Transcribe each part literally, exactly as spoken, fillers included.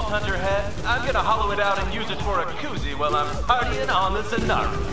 Hunter head, I'm gonna hollow it out and use it for a koozie while I'm partying on the Zanara.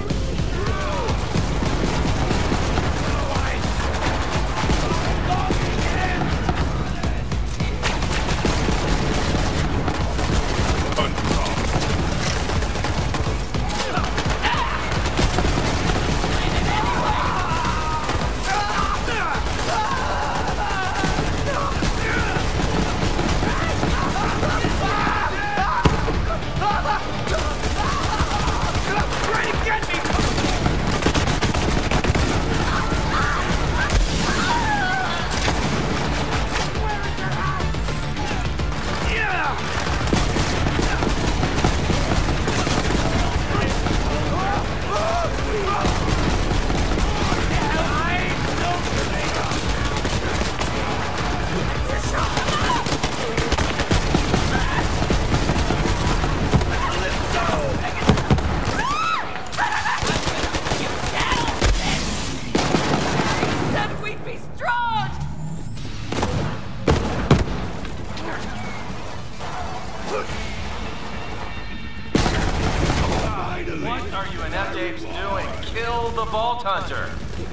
What are you inept apes doing? Kill the Vault Hunter!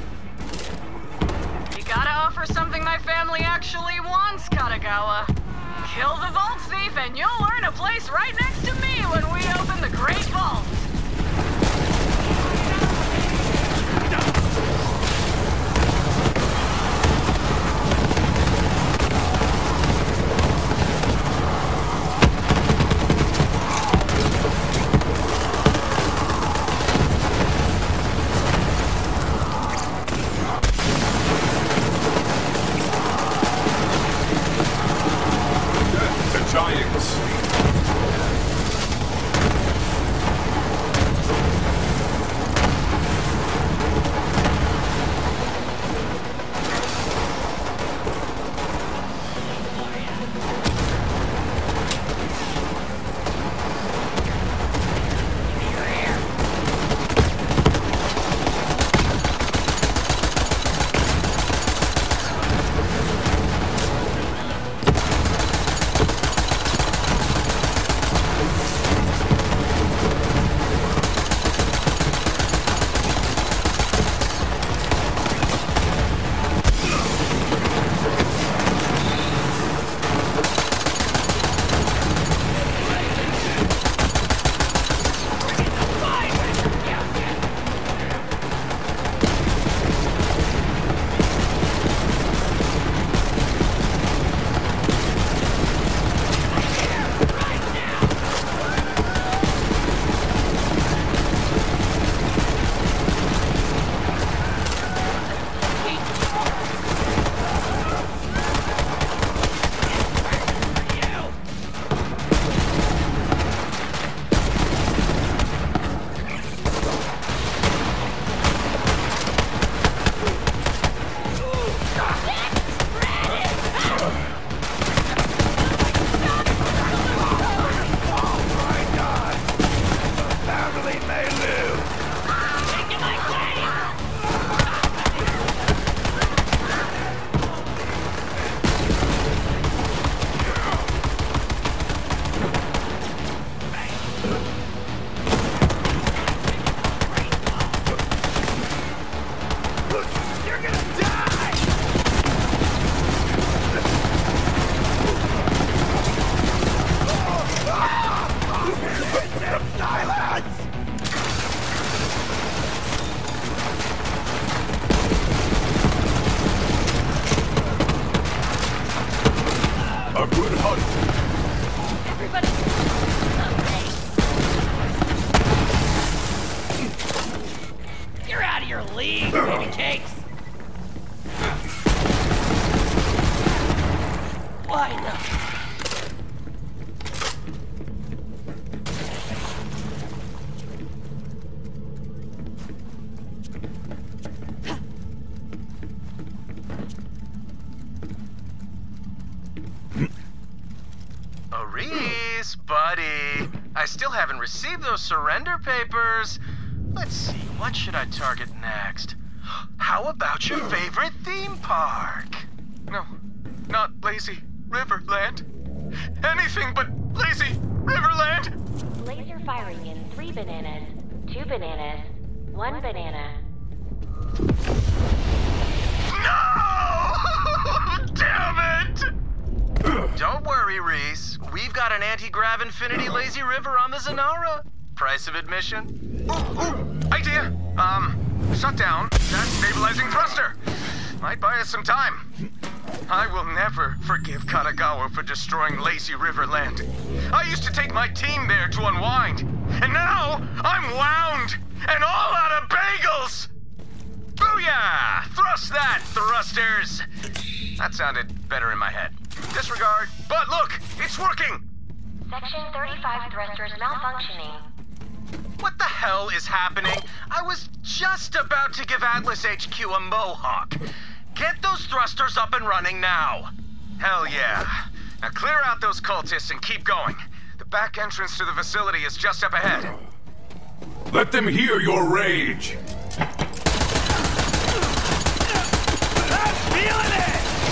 You gotta offer something my family actually wants, Katagawa. Kill the Vault Thief and you'll earn a place right next to me when we open the Great Vault! I still haven't received those surrender papers. Let's see, what should I target next? How about your favorite theme park? No, not Lazy Riverland. Anything but Lazy Riverland! Laser firing in three bananas, two bananas, one banana. No! Damn it! Don't worry, Reese. We've got an anti-grav infinity lazy river on the Zanara. Price of admission? Ooh, ooh, idea! Um, shut down that stabilizing thruster. Might buy us some time. I will never forgive Katagawa for destroying Lazy Riverland. I used to take my team there to unwind, and now I'm wound and all out of bagels! Booyah! Thrust that, thrusters! That sounded better in my head. Disregard, but look, it's working! Section thirty-five thrusters malfunctioning. What the hell is happening? I was just about to give Atlas H Q a mohawk. Get those thrusters up and running now. Hell yeah. Now clear out those cultists and keep going. The back entrance to the facility is just up ahead. Let them hear your rage. I'm feeling it!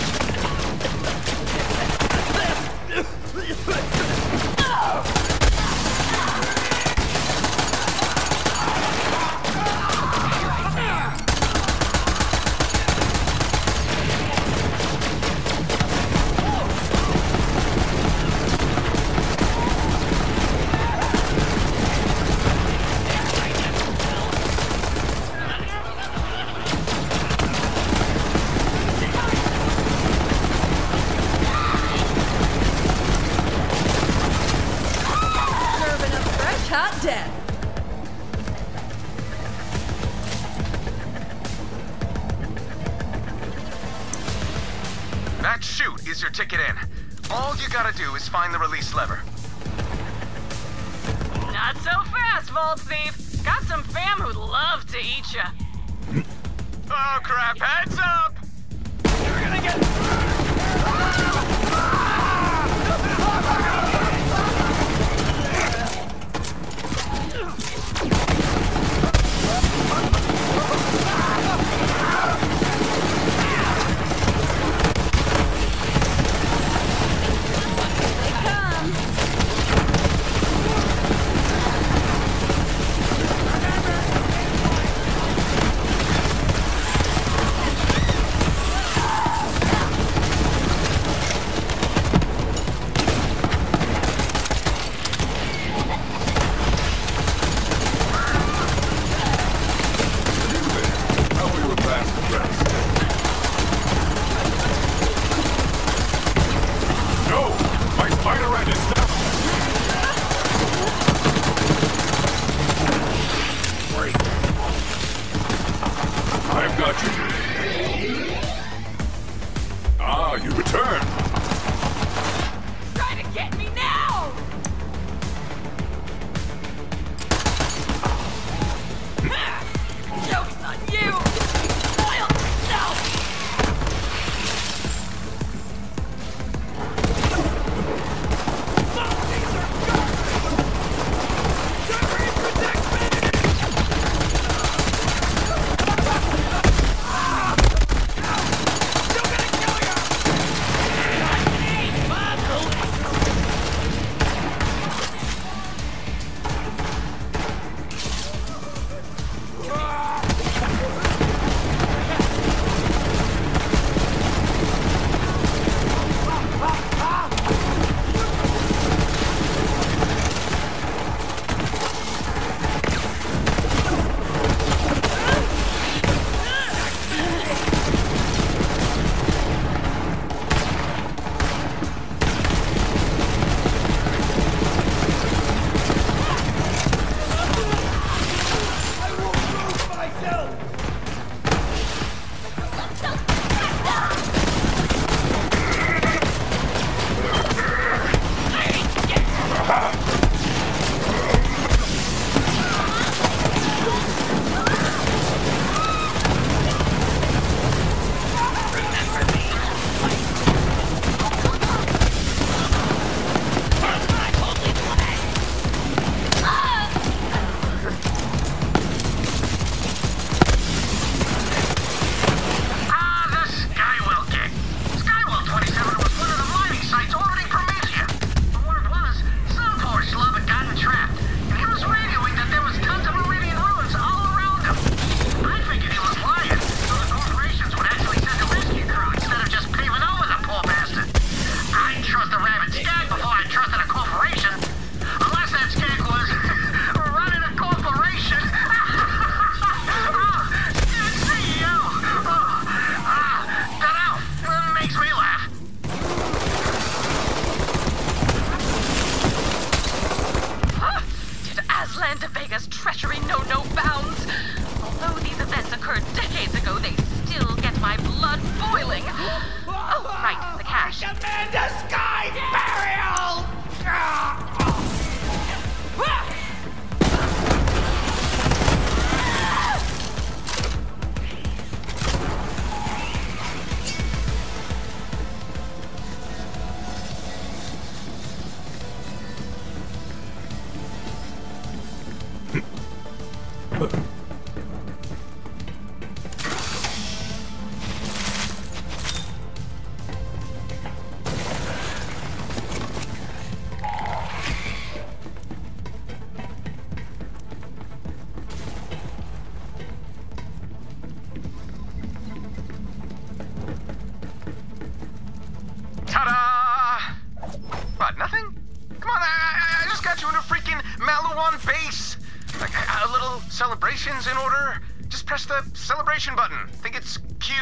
Hot death. That chute is your ticket in. All you gotta do is find the release lever. Not so fast, Vault Thief. Got some fam who'd love to eat ya. Oh crap, heads up! You're gonna get... Ah, you returned. Trying to get me now! Joke's on you! Spoil yourself! celebrations in order? Just press the celebration button. I think it's Q.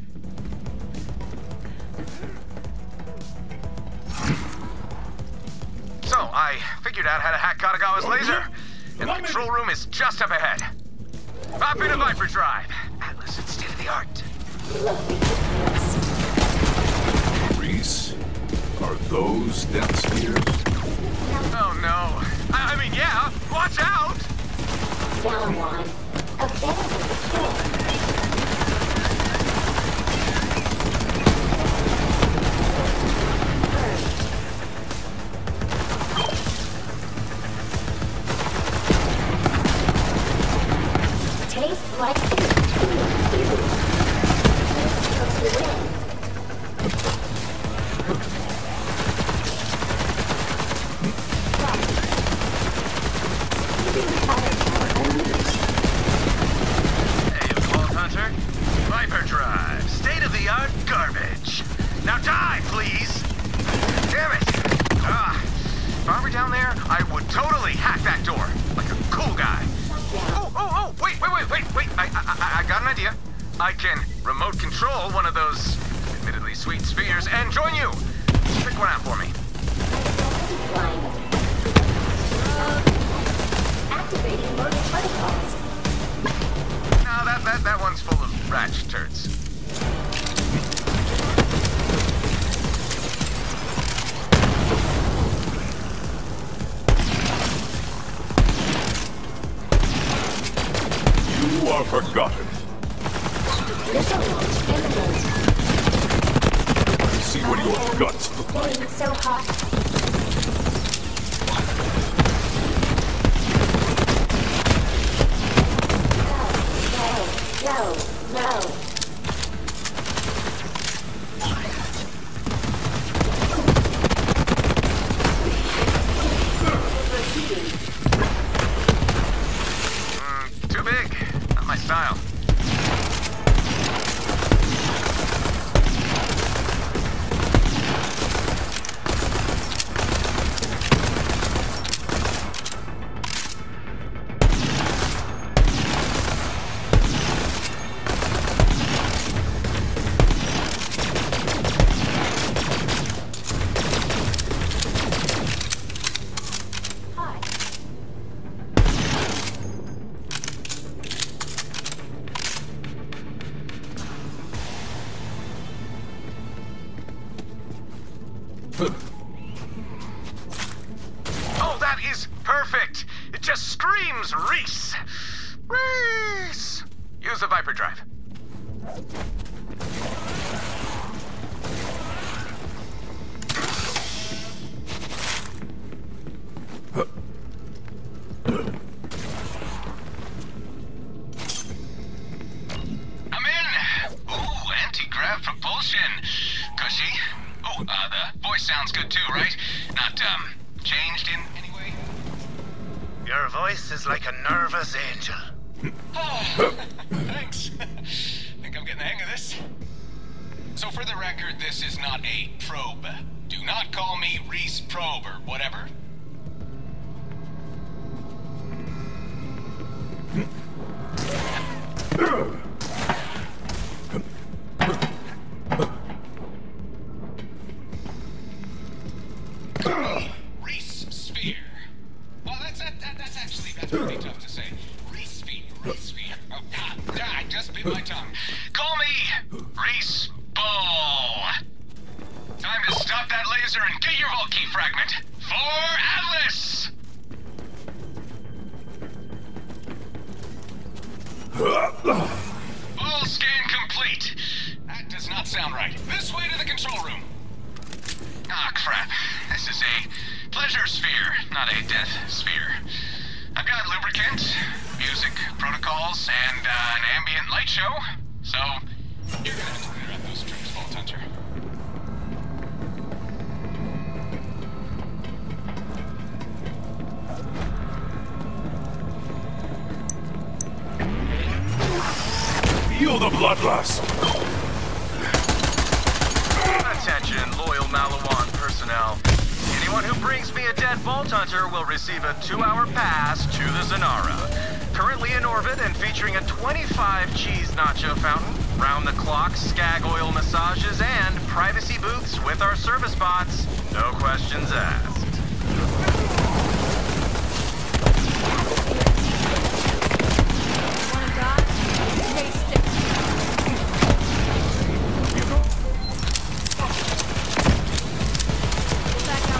So, I figured out how to hack Katagawa's laser, and the control room is just up ahead. Hop into Hyperdrive. Atlas, it's state-of-the-art. Reese, are those death spheres? Oh no. I, I mean, yeah, watch out! Down one. Abandoned kill. Taste like Hey, Vault Hunter. Hyperdrive. State-of-the-art garbage. Now die, please! Damn it! Ah, if I were down there, I would totally hack that door. Like a cool guy. Oh, oh, oh, wait, wait, wait, wait, wait. I, I, I got an idea. I can remote control one of those admittedly sweet spheres and join you. Pick one out for me. activating motor protocols. No, that, that, that one's full of ratchet turds. You are forgotten. Missile launch imminent. I see what your guts look like. Being so hot. No, no, no. Mm, too big. Not my style. Oh, that is perfect! It just screams Reese! Reese! Use the Viper Drive. I'm in! Ooh, anti-grav propulsion. Cushy. Oh, uh, the voice sounds good too, right? Not, um, changed in any way? Your voice is like a nervous angel. Oh, thanks. Think I'm getting the hang of this. So for the record, this is not a probe. Do not call me Reese Probe or whatever. Reese Sphere. Well, that's that, that, that's actually that's pretty tough to say. Reese Sphere, Reese Sphere. Oh God, I just bit my tongue. Call me Reese Ball. Time to stop that laser and get your vault key fragment. For Atlas! All scan complete. That does not sound right. This way to the control room. Ah, crap. This is a pleasure sphere, not a death sphere. I've got lubricant, music protocols, and uh, an ambient light show. So, You're gonna have to clear out those trips, Vault Hunter. Feel the bloodlust. attention, loyal Malawan personnel. Anyone who brings me a dead Vault Hunter will receive a two-hour pass to the Zanara. currently in orbit and featuring a twenty-five cheese nacho fountain, round-the-clock skag oil massages, and privacy booths with our service bots. No questions asked. Wanna die? Taste it. Back out.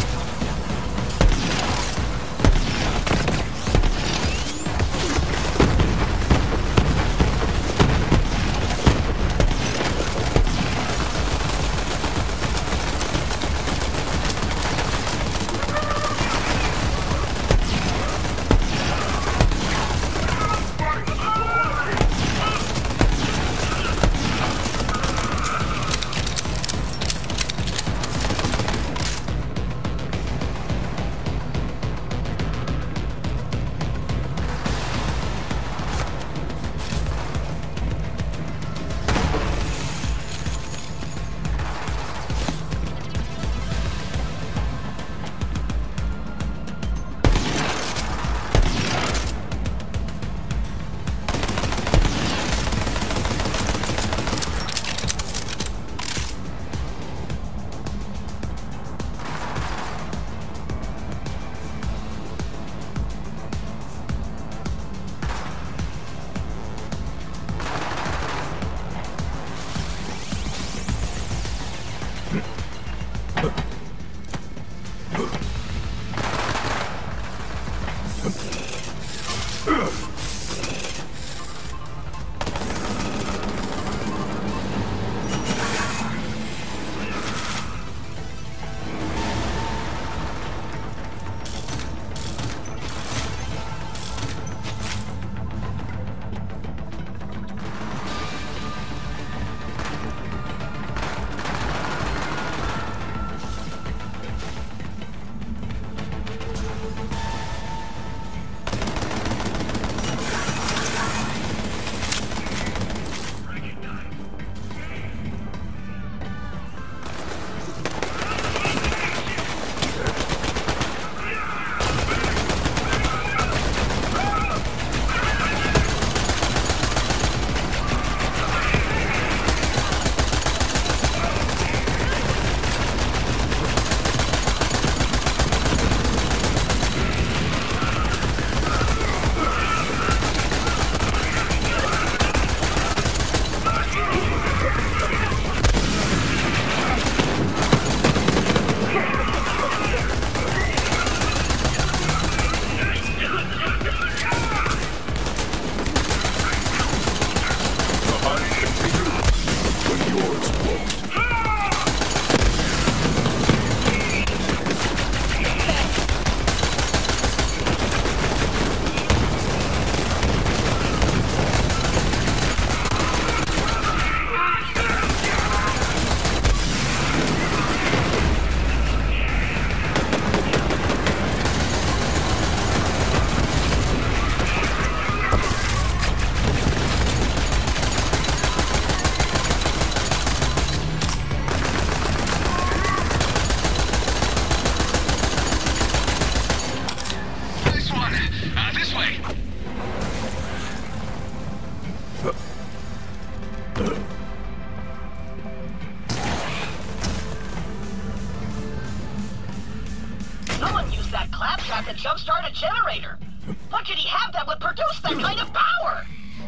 Someone used that ClapTrap to jumpstart a generator. What could he have that would produce that kind of power?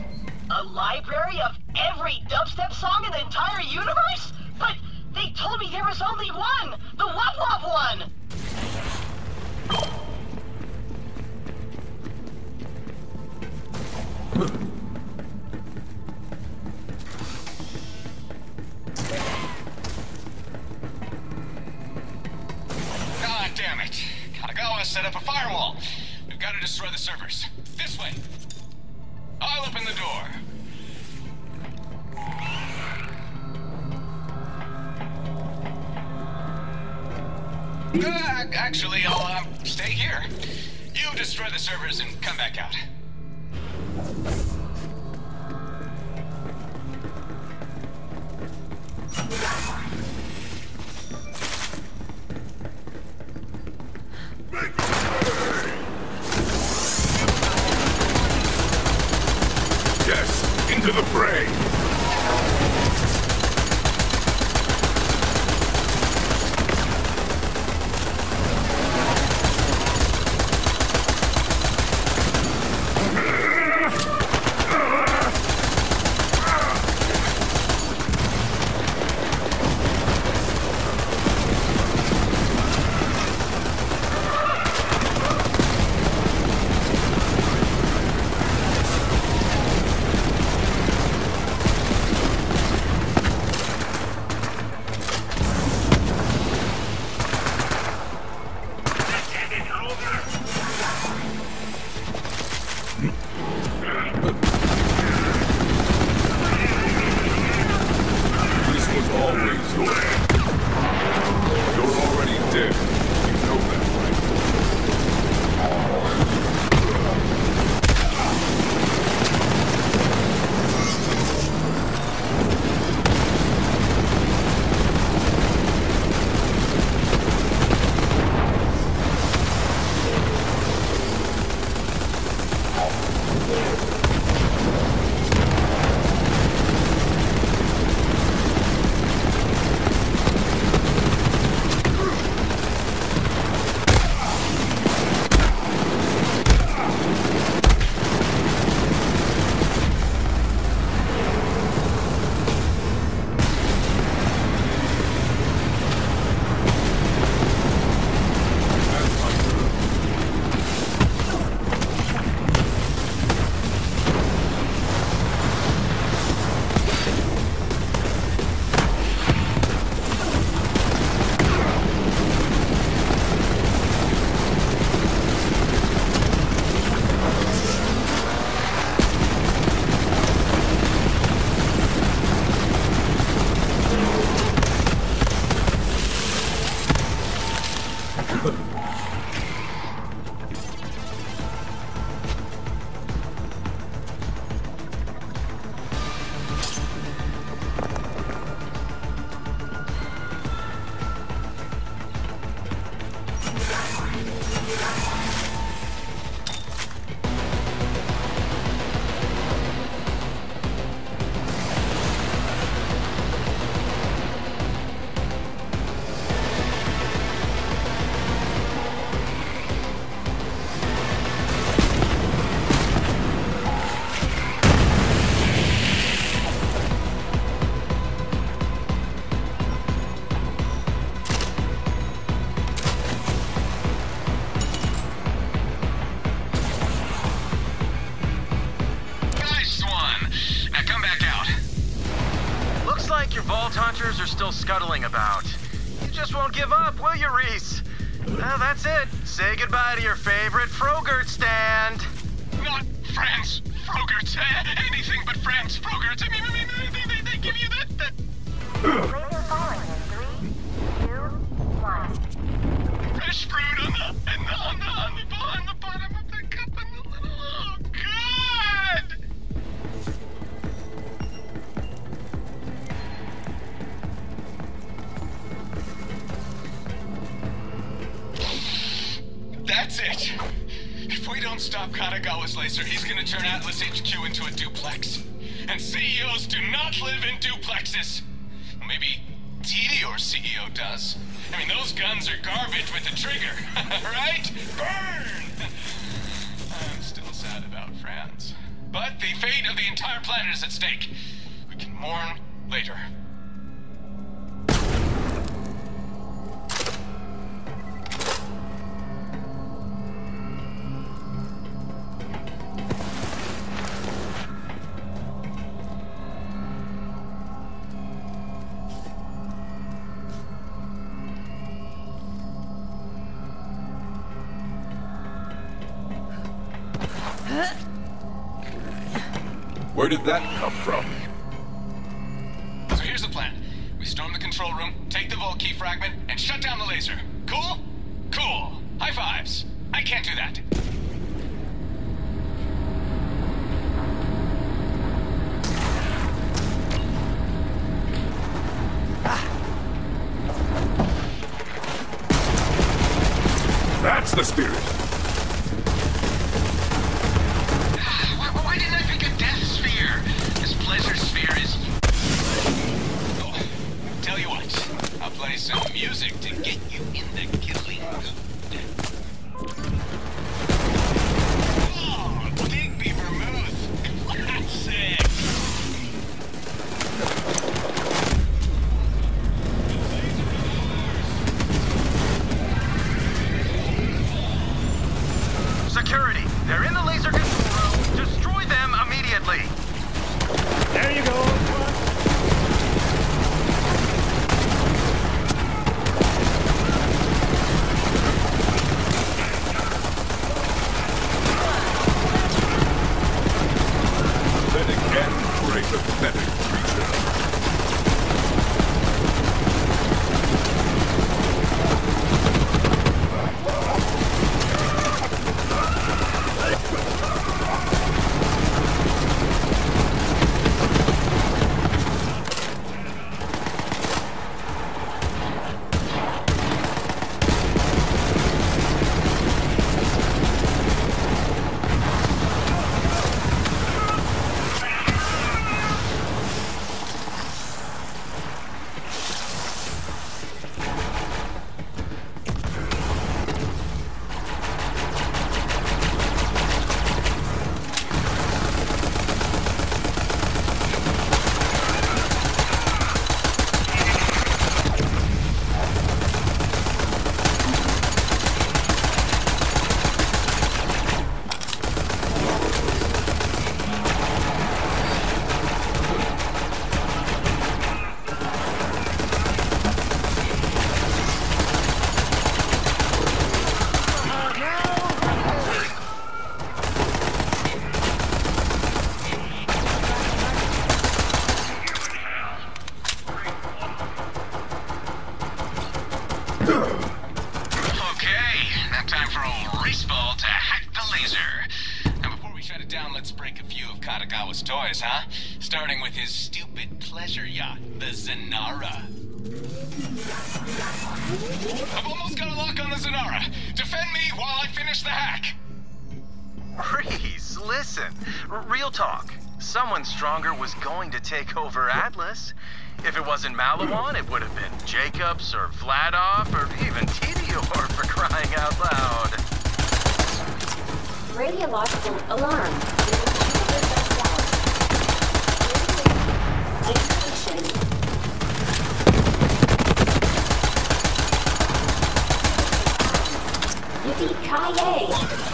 A library of every dubstep song in the entire universe? But they told me there was only one! The Wop Wop one! God damn it. Katagawa set up a firewall. We've got to destroy the servers. This way. I'll open the door. Uh, actually, I'll uh, stay here. You destroy the servers and come back out. into the fray! Are still scuttling about. You just won't give up, will you, Reese? Well, that's it. Say goodbye to your favorite Frogurt stand. Not friends, Frogurts. Uh, anything but friends, Frogurts. I mean, I mean, they, they, they give you that. that... Laser falling in three, two, one. Fresh fruit on the, and the, on the, on the, on the bottom of the cup and the little. Oh, God! That's it. If we don't stop Katagawa's laser, he's gonna turn Atlas H Q into a duplex. And C E Os do not live in duplexes. Well, maybe Tedior's C E O does. I mean, those guns are garbage with the trigger, right? Burn! I'm still sad about France. But the fate of the entire planet is at stake. We can mourn later. Where did that come from? So here's the plan. We storm the control room, take the Vault key fragment, and shut down the laser. Cool? Cool. High fives. I can't do that. That's the spirit! Why, why didn't I pick a death sphere? This a pathetic creature. Katagawa's toys, huh? Starting with his stupid pleasure yacht, the Zanara. I've almost got a lock on the Zanara. Defend me while I finish the hack. Reese, listen. R real talk. Someone stronger was going to take over Atlas. If it wasn't Malawan, it would have been Jacobs or Vladoff or even Tedior, for crying out loud. Radiological alarm. Isolation. Yippee-ki-yay!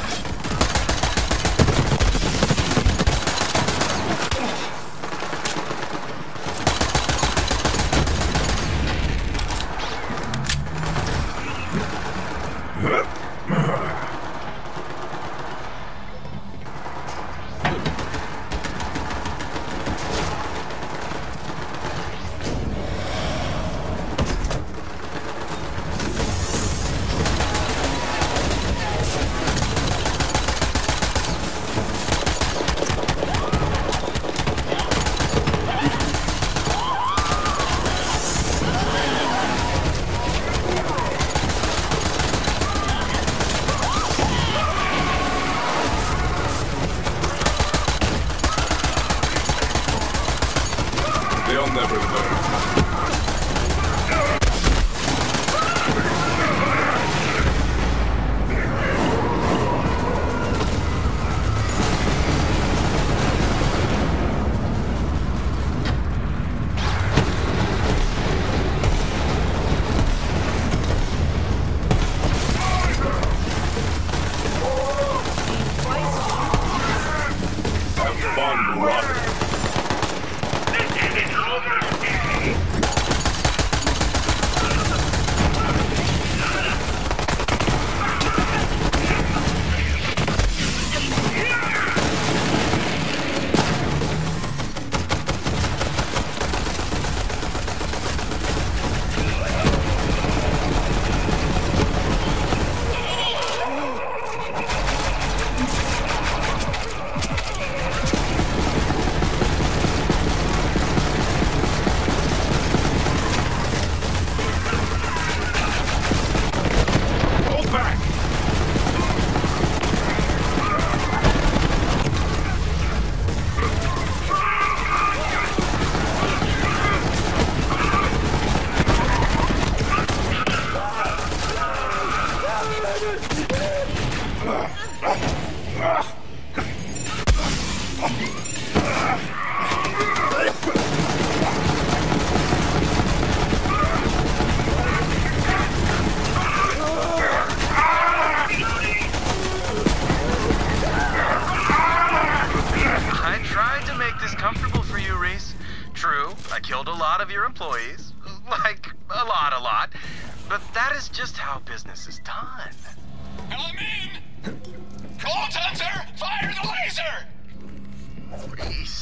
Employees. Like, a lot, a lot. But that is just how business is done. I'm in! Bolt Hunter, fire the laser! Reese,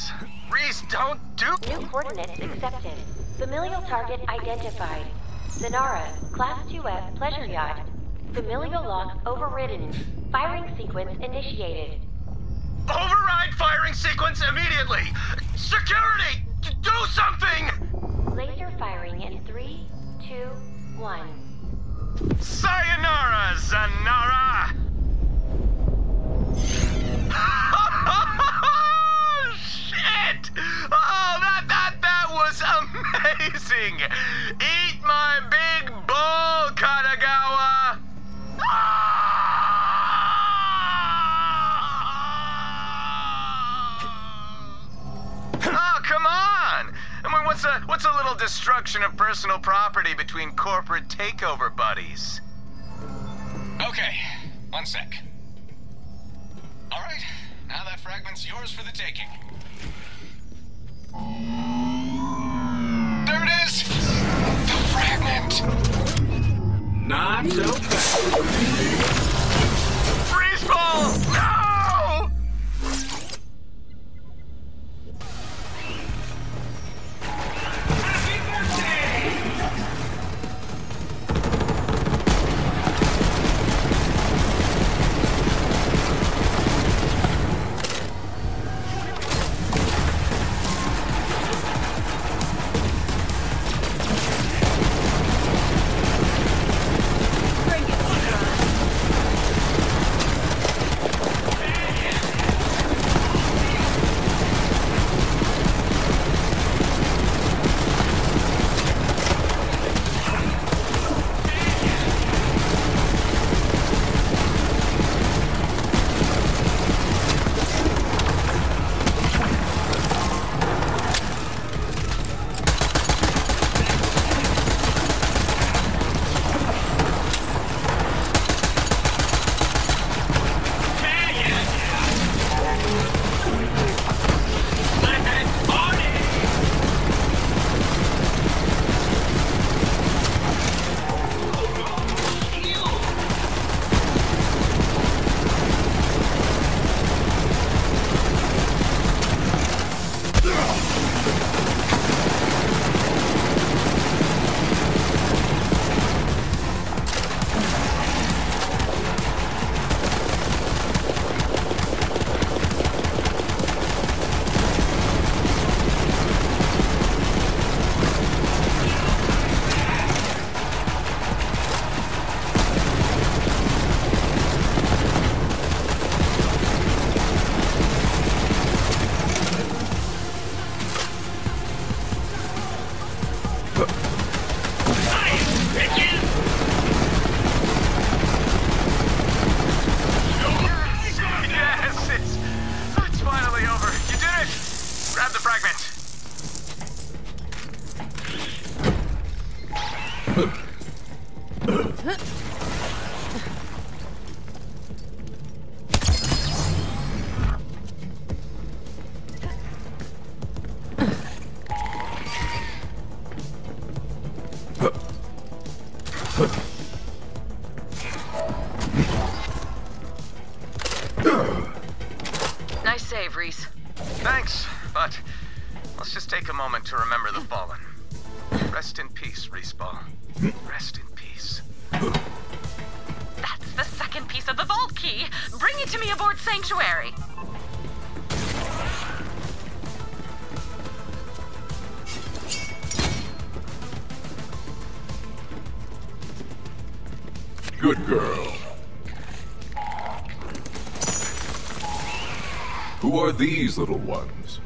Reese, don't do... New coordinates accepted. Familial target identified. Zanara, Class two F pleasure yacht. Familial lock overridden. Firing sequence initiated. Override firing sequence immediately! Security! Do something! Laser firing in three, two, one. Sayonara, Zanara! Shit! Oh, that, that, that was amazing! Eat my big bull, Katagawa! Oh, come on! I mean, what's a, what's a little destruction of personal property between corporate takeover buddies? Okay, one sec. All right, now that fragment's yours for the taking. There it is! The fragment! Not so fast. Freeze ball! No! Nice save, Reese. Thanks, but let's just take a moment to remember the fallen. Rest in peace, Reese Ball. Rest in peace. That's the second piece of the vault key. Bring it to me aboard Sanctuary. Good girl. Who are these little ones?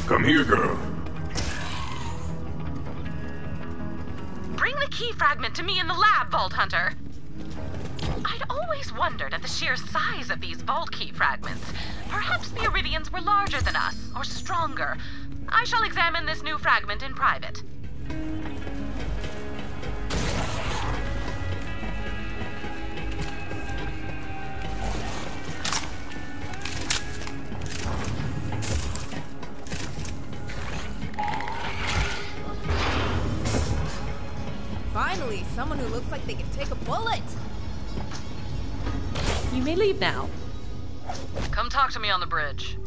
Come here, girl. Bring the key fragment to me in the lab, Vault Hunter. I'd always wondered at the sheer size of these vault key fragments. Perhaps the Iridians were larger than us, or stronger. I shall examine this new fragment in private. Finally, someone who looks like they can take a bullet. You may leave now. Come talk to me on the bridge.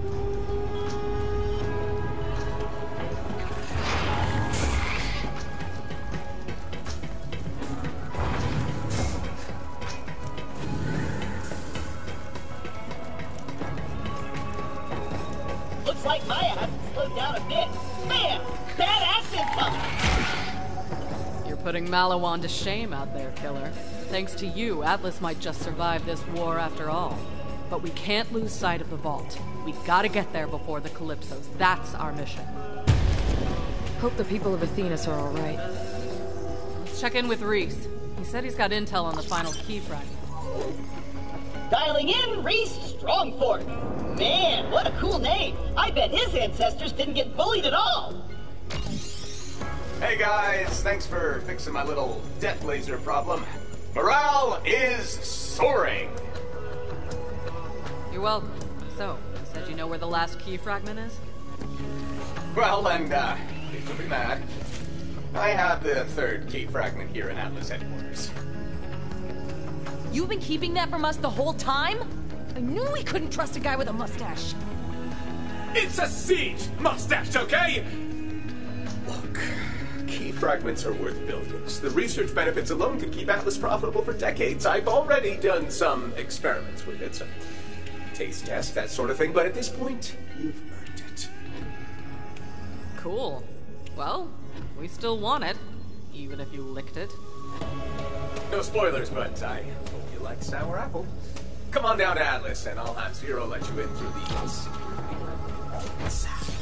Looks like my ass slowed down a bit. Man, bad accent coming. You're putting Malawan to shame out there, killer. Thanks to you, Atlas might just survive this war after all. But we can't lose sight of the vault. We gotta get there before the Calypsos. That's our mission. Hope the people of Athenas are all right. Let's check in with Reese. He said he's got intel on the final key fragment. Dialing in, Reese Strongfort. Man, what a cool name. I bet his ancestors didn't get bullied at all. Hey guys, thanks for fixing my little death laser problem. Morale is soaring. You're welcome. So, you said you know where the last key fragment is? Well, and, uh, please don't be mad. I have the third key fragment here in Atlas headquarters. You've been keeping that from us the whole time? I knew we couldn't trust a guy with a mustache. It's a siege, mustache, okay? Look, key fragments are worth billions. The research benefits alone could keep Atlas profitable for decades. I've already done some experiments with it, some taste test, that sort of thing, but at this point, you've earned it. Cool. Well, we still want it, even if you licked it. No spoilers, but I hope you like sour apple. Come on down to Atlas, and I'll have Zero let you in through the security room.